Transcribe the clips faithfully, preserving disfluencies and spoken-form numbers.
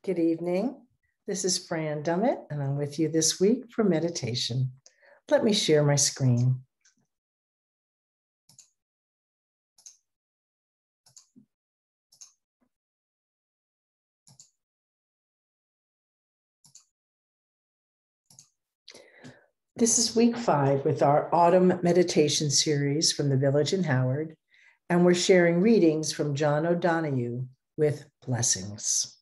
Good evening. This is Fran Dummett, and I'm with you this week for meditation. Let me share my screen. This is week five with our autumn meditation series from the Village in Howard, and we're sharing readings from John O'Donohue with blessings.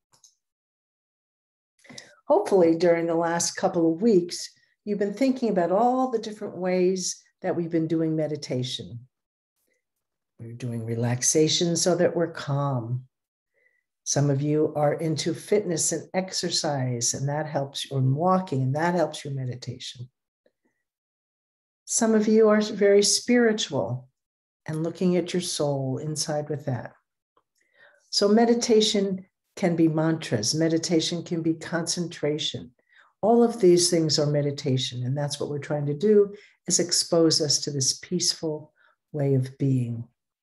Hopefully, during the last couple of weeks, you've been thinking about all the different ways that we've been doing meditation. We're doing relaxation so that we're calm. Some of you are into fitness and exercise, and that helps, or walking, and that helps your meditation. Some of you are very spiritual and looking at your soul inside with that. So meditation can be mantras. Meditation can be concentration. All of these things are meditation, and that's what we're trying to do, is expose us to this peaceful way of being.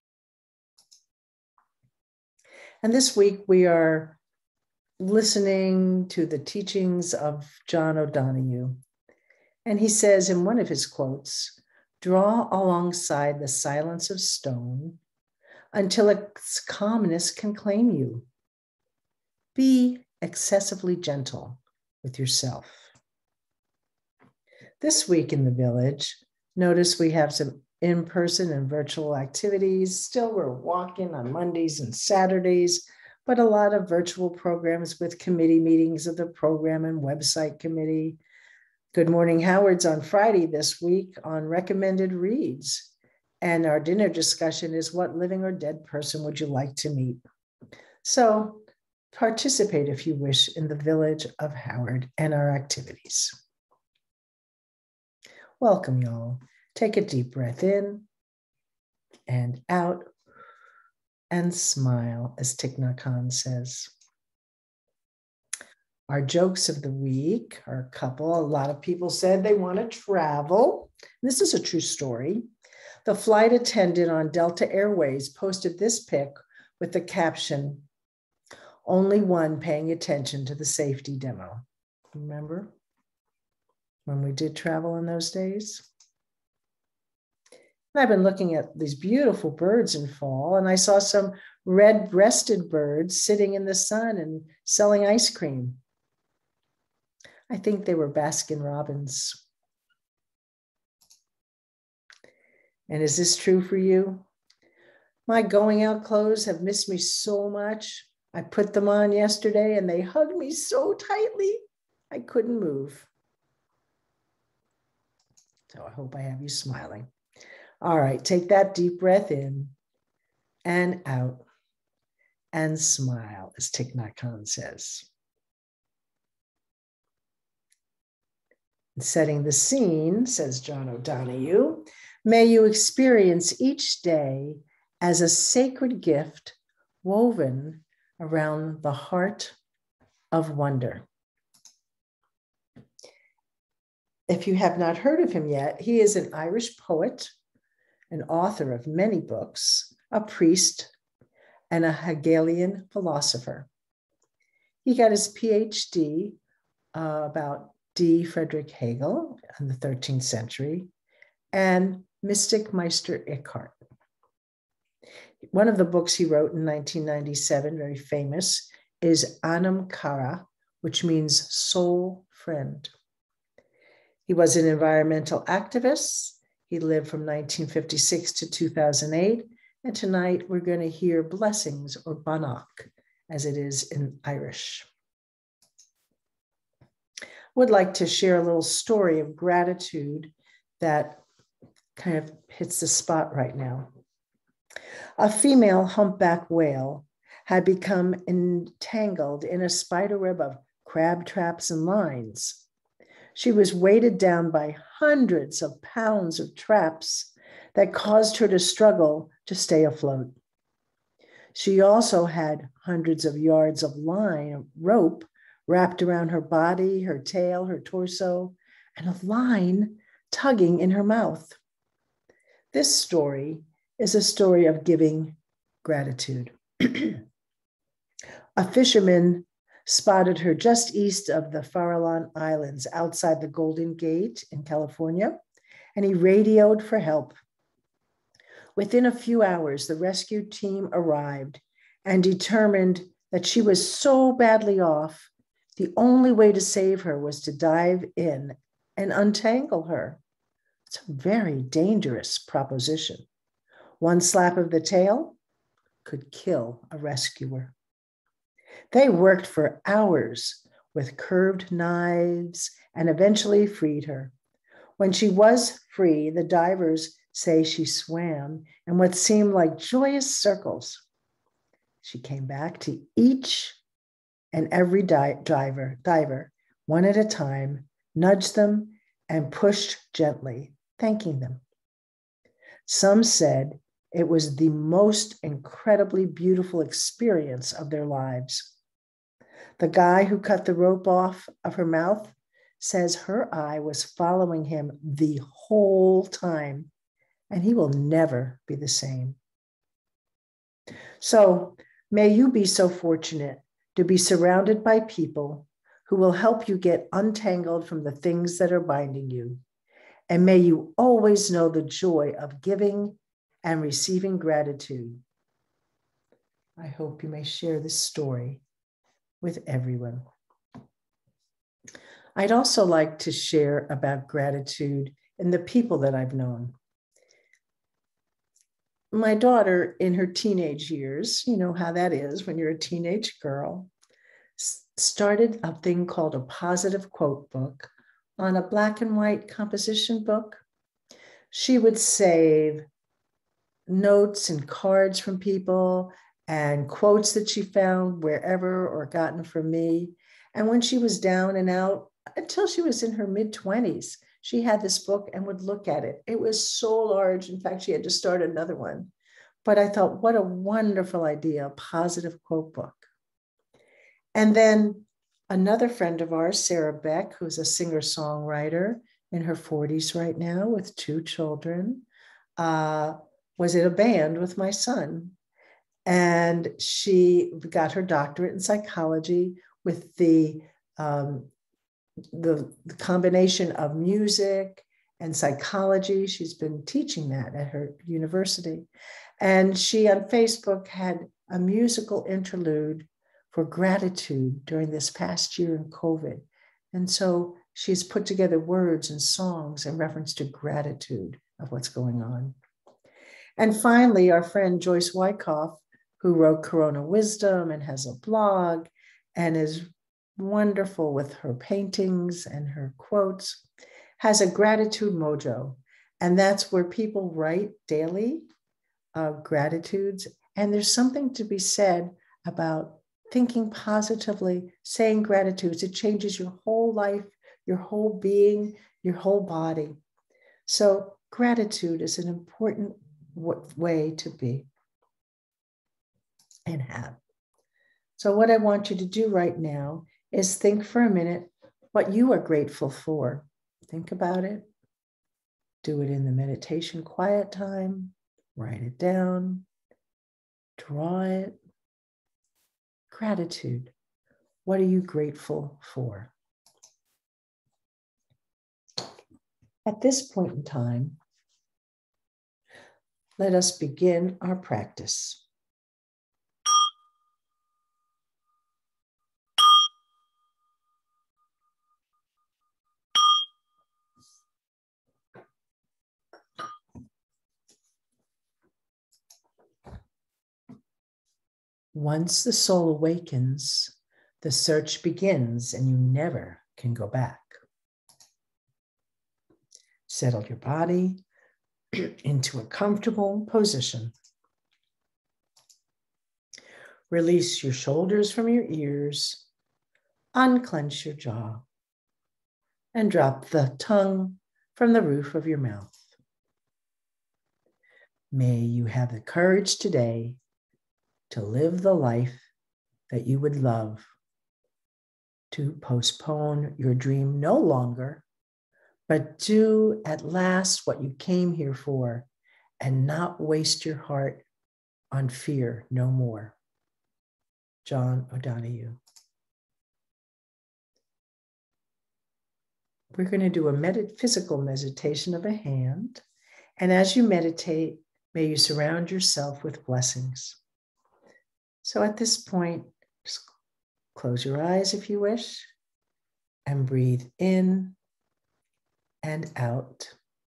And this week we are listening to the teachings of John O'Donohue. And he says in one of his quotes, "Draw alongside the silence of stone until its calmness can claim you. Be excessively gentle with yourself." This week in the village, notice we have some in-person and virtual activities. Still, we're walking on Mondays and Saturdays, but a lot of virtual programs with committee meetings of the program and website committee. Good Morning Howard's on Friday this week on recommended reads. And our dinner discussion is, what living or dead person would you like to meet? So participate if you wish in the Village of Howard and our activities. Welcome, y'all. Take a deep breath in and out and smile, as Thich Nhat Hanh says. Our jokes of the week are a couple. A lot of people said they want to travel. This is a true story. The flight attendant on Delta Airways posted this pic with the caption, "Only one paying attention to the safety demo." Remember when we did travel in those days? And I've been looking at these beautiful birds in fall, and I saw some red-breasted birds sitting in the sun and selling ice cream. I think they were Baskin Robbins. And is this true for you? My going out clothes have missed me so much. I put them on yesterday and they hugged me so tightly, I couldn't move. So I hope I have you smiling. All right, take that deep breath in and out and smile, as Thich Nhat Hanh says. Setting the scene, says John O'Donohue, may you experience each day as a sacred gift woven around the heart of wonder. If you have not heard of him yet, he is an Irish poet, an author of many books, a priest, and a Hegelian philosopher. He got his P H D uh, about D. Friedrich Hegel in the thirteenth century and mystic Meister Eckhart. One of the books he wrote in nineteen ninety-seven, very famous, is Anam Cara, which means soul friend. He was an environmental activist. He lived from nineteen fifty-six to two thousand eight. And tonight we're going to hear blessings, or Beannacht, as it is in Irish. Would like to share a little story of gratitude that kind of hits the spot right now. A female humpback whale had become entangled in a spider web of crab traps and lines. She was weighted down by hundreds of pounds of traps that caused her to struggle to stay afloat. She also had hundreds of yards of line, rope, wrapped around her body, her tail, her torso, and a line tugging in her mouth. This story is a story of giving gratitude. A fisherman spotted her just east of the Farallon Islands outside the Golden Gate in California, and he radioed for help. Within a few hours, the rescue team arrived and determined that she was so badly off, the only way to save her was to dive in and untangle her. It's a very dangerous proposition. One slap of the tail could kill a rescuer. They worked for hours with curved knives and eventually freed her. When she was free, the divers say she swam in what seemed like joyous circles. She came back to each and every di- diver, diver, one at a time, nudged them and pushed gently, thanking them. Some said it was the most incredibly beautiful experience of their lives. The guy who cut the rope off of her mouth says her eye was following him the whole time, and he will never be the same. So may you be so fortunate to be surrounded by people who will help you get untangled from the things that are binding you. And may you always know the joy of giving and receiving gratitude. I hope you may share this story with everyone. I'd also like to share about gratitude in the people that I've known. My daughter, in her teenage years, you know how that is when you're a teenage girl, started a thing called a positive quote book on a black and white composition book. She would save notes and cards from people and quotes that she found wherever or gotten from me. And when she was down and out, until she was in her mid-twenties, she had this book and would look at it. It was so large. In fact, she had to start another one. But I thought, what a wonderful idea, a positive quote book. And then another friend of ours, Sarah Beck, who's a singer-songwriter in her forties right now with two children, uh, was in a band with my son. And she got her doctorate in psychology with the, um, the, the combination of music and psychology. She's been teaching that at her university. And she on Facebook had a musical interlude for gratitude during this past year in COVID. And so she's put together words and songs in reference to gratitude of what's going on. And finally, our friend Joyce Wyckoff, who wrote Corona Wisdom and has a blog and is wonderful with her paintings and her quotes, has a gratitude mojo. And that's where people write daily uh, gratitudes. And there's something to be said about thinking positively, saying gratitudes. It changes your whole life, your whole being, your whole body. So gratitude is an important way to be and have. So what I want you to do right now is think for a minute what you are grateful for. Think about it. Do it in the meditation quiet time. Write it down. Draw it. Gratitude. What are you grateful for? At this point in time, let us begin our practice. Once the soul awakens, the search begins and you never can go back. Settle your body into a comfortable position. Release your shoulders from your ears, unclench your jaw, and drop the tongue from the roof of your mouth. May you have the courage today to live the life that you would love, to postpone your dream no longer, but do at last what you came here for and not waste your heart on fear no more. John O'Donohue. we're going to do a med- physical meditation of a hand. And as you meditate, may you surround yourself with blessings. So at this point, just close your eyes if you wish and breathe in and out,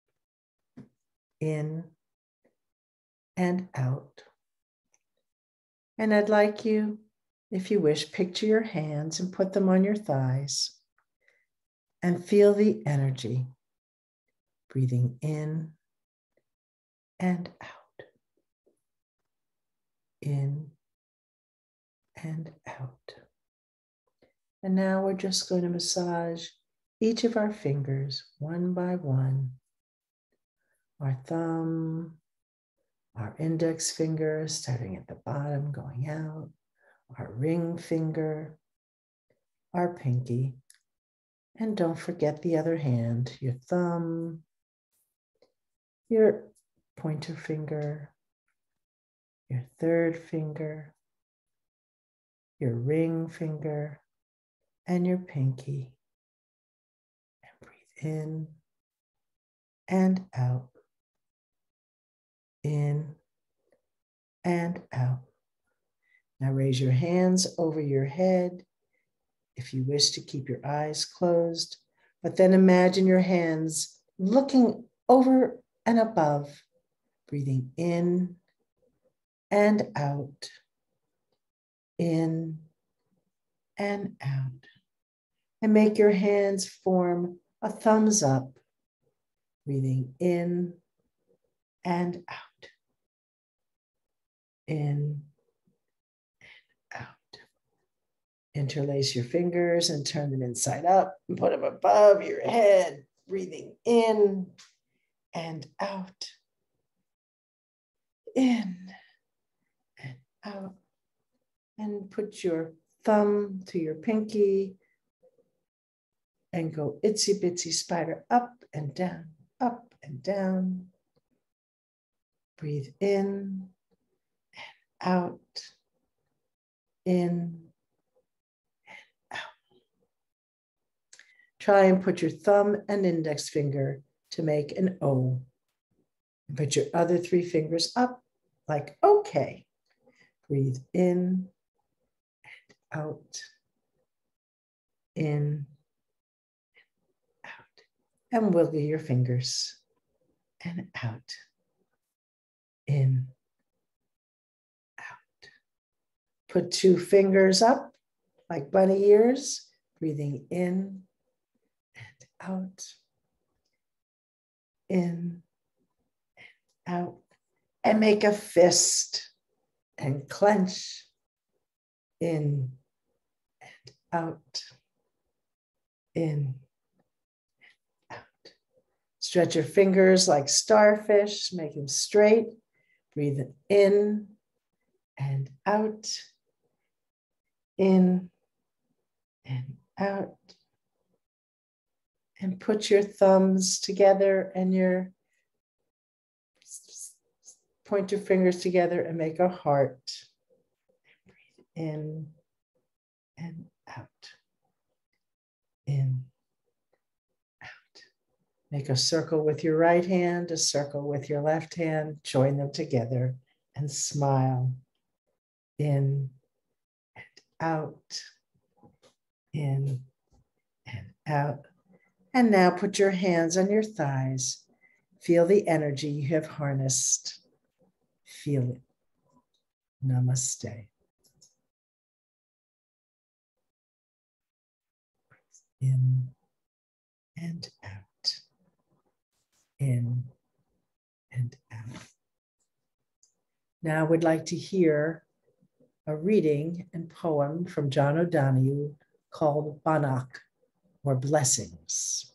in and out. And I'd like you, if you wish, picture your hands and put them on your thighs and feel the energy, breathing in and out, in and out. And now we're just going to massage each of our fingers one by one. Our thumb, our index finger starting at the bottom, going out, our ring finger, our pinky, and don't forget the other hand, your thumb, your pointer finger, your third finger, your ring finger, and your pinky. And breathe in and out, in and out. Now raise your hands over your head if you wish to keep your eyes closed, but then imagine your hands looking over and above, breathing in and out, in and out. And make your hands form a thumbs up, breathing in and out, in and out. Interlace your fingers and turn them inside up and put them above your head, breathing in and out, in and out. And put your thumb to your pinky and go itsy bitsy spider up and down, up and down. Breathe in and out, in and out. Try and put your thumb and index finger to make an O. And put your other three fingers up like okay. Breathe in and out, in and out. And wiggle your fingers and out, in, out. Put two fingers up like bunny ears, breathing in and out, in and out. And make a fist and clench, in and out, in and out. Stretch your fingers like starfish, make them straight. Breathe in and out, in and out. And put your thumbs together and your point your fingers together and make a heart. Breathe in and out, in, out. Make a circle with your right hand, a circle with your left hand, join them together and smile. In and out, in and out. And now put your hands on your thighs. Feel the energy you have harnessed. Feel it. Namaste. In and out, in and out. Now I would like to hear a reading and poem from John O'Donohue called Beannacht, or Blessings.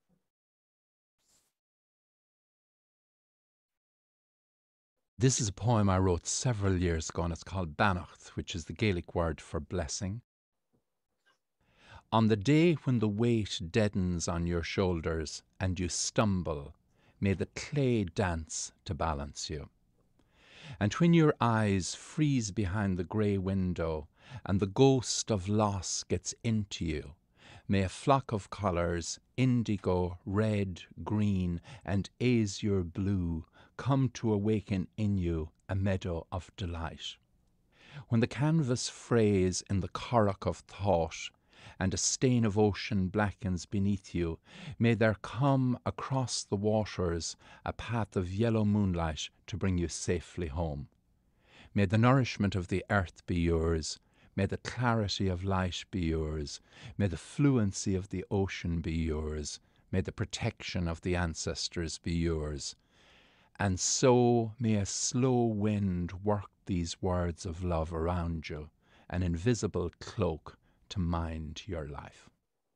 This is a poem I wrote several years ago, and it's called Beannacht, which is the Gaelic word for blessing. On the day when the weight deadens on your shoulders and you stumble, may the clay dance to balance you. And when your eyes freeze behind the grey window and the ghost of loss gets into you, May a flock of colours, indigo, red, green, and azure blue, come to awaken in you a meadow of delight. When the canvas frays in the currach of thought, and a stain of ocean blackens beneath you, may there come across the waters a path of yellow moonlight to bring you safely home. May the nourishment of the earth be yours, may the clarity of light be yours, may the fluency of the ocean be yours, may the protection of the ancestors be yours. And so may a slow wind work these words of love around you, an invisible cloak to mind your life.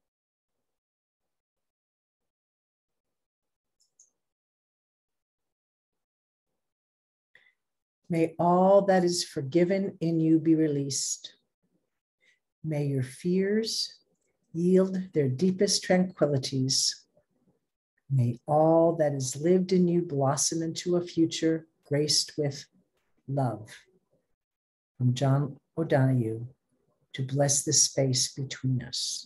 May all that is forgiven in you be released. May your fears yield their deepest tranquillities. May all that is lived in you blossom into a future graced with love. From John O'Donoghue, to bless the space between us.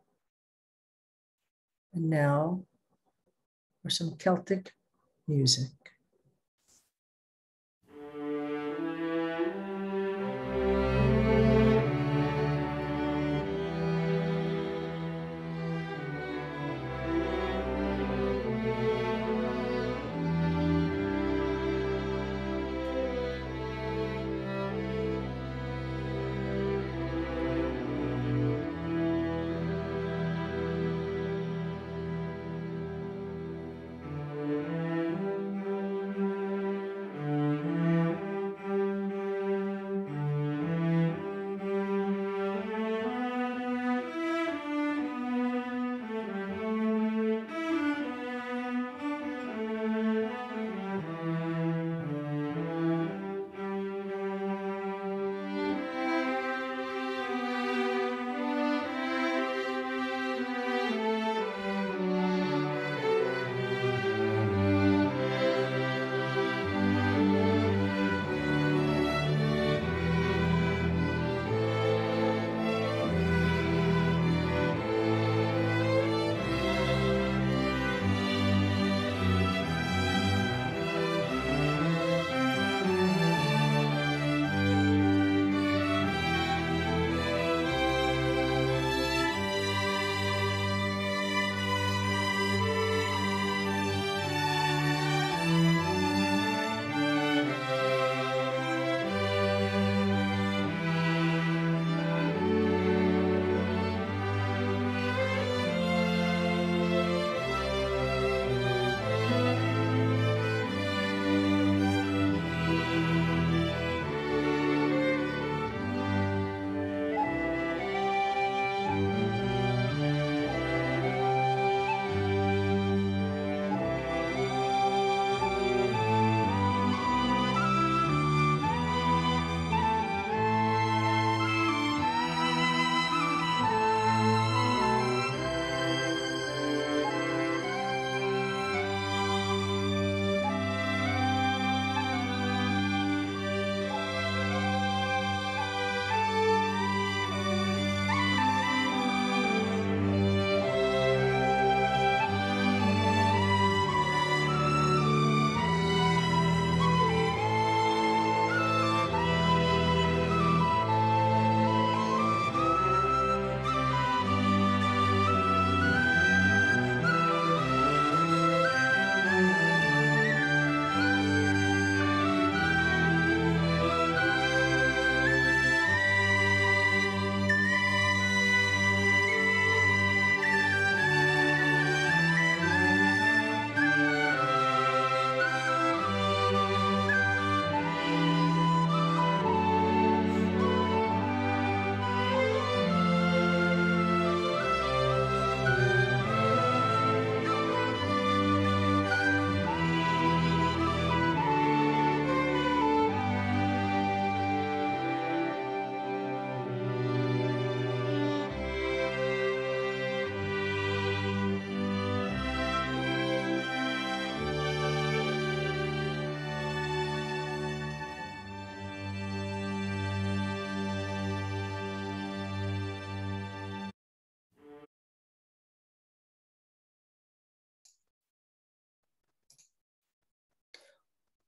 And now for some Celtic music.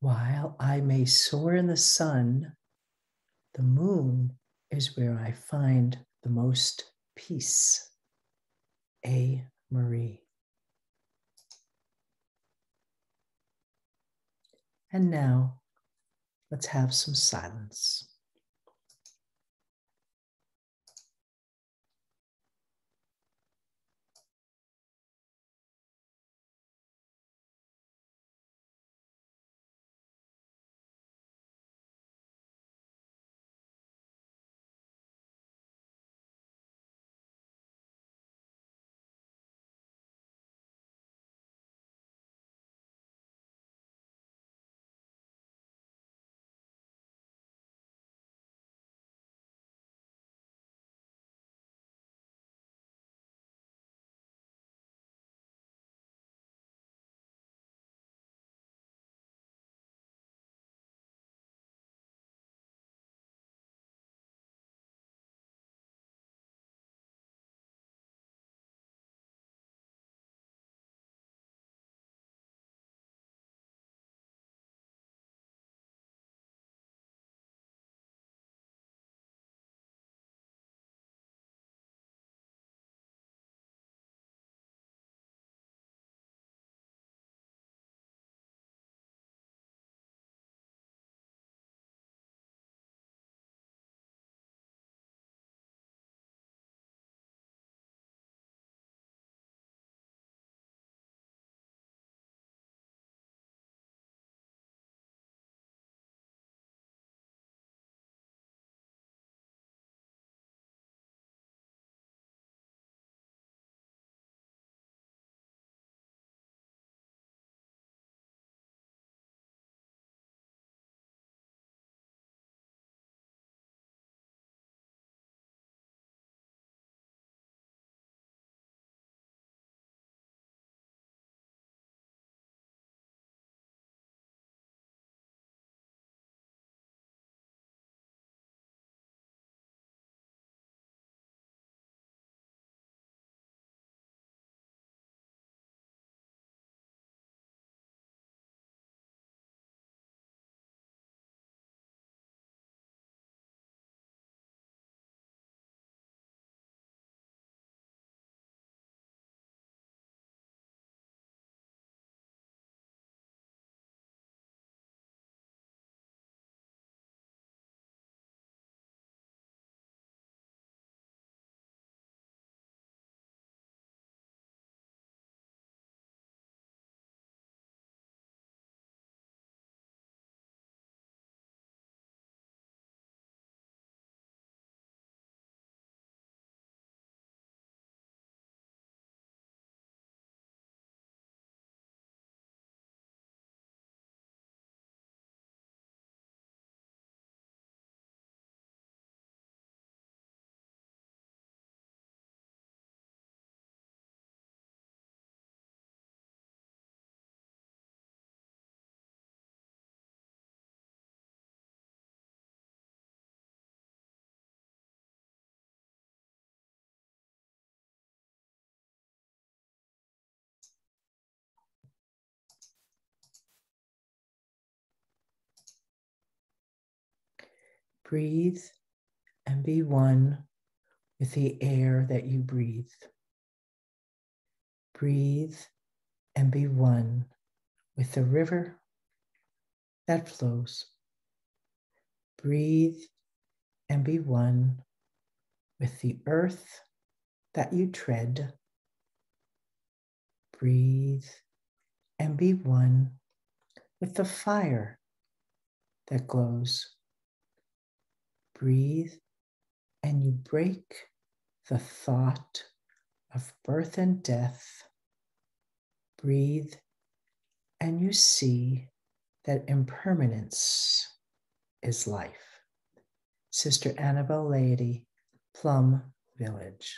While I may soar in the sun, the moon is where I find the most peace. A. Marie. And now, let's have some silence. Breathe and be one with the air that you breathe. Breathe and be one with the river that flows. Breathe and be one with the earth that you tread. Breathe and be one with the fire that glows. Breathe and you break the thought of birth and death. Breathe and you see that impermanence is life. Sister Annabel Laity, Plum Village.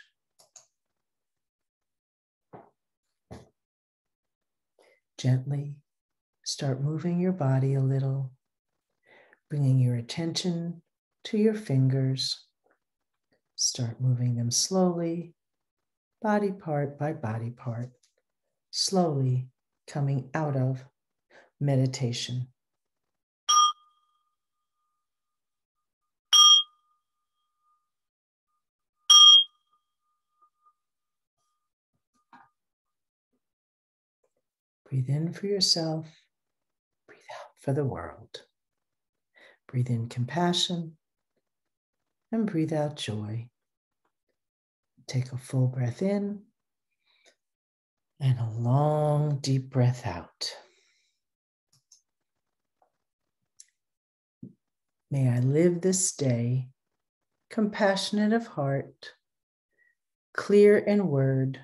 Gently start moving your body a little, bringing your attention to your fingers. Start moving them slowly, body part by body part, slowly coming out of meditation. Breathe in for yourself. Breathe out for the world. Breathe in compassion and breathe out joy. Take a full breath in and a long, deep breath out. May I live this day compassionate of heart, clear in word,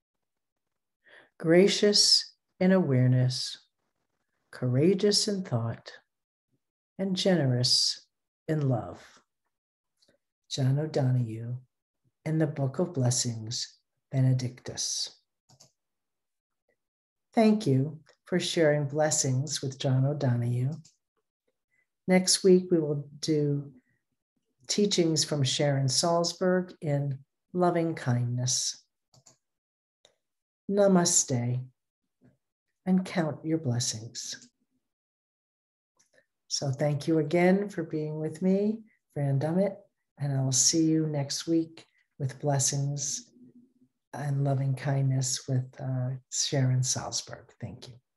gracious in awareness, courageous in thought, and generous in love. John O'Donohue, in the Book of Blessings, Benedictus. Thank you for sharing blessings with John O'Donohue. Next week, we will do teachings from Sharon Salzberg in Loving Kindness. Namaste, and count your blessings. So thank you again for being with me, Fran Dummett, and I'll see you next week with blessings and loving kindness with uh, Sharon Salzberg. Thank you.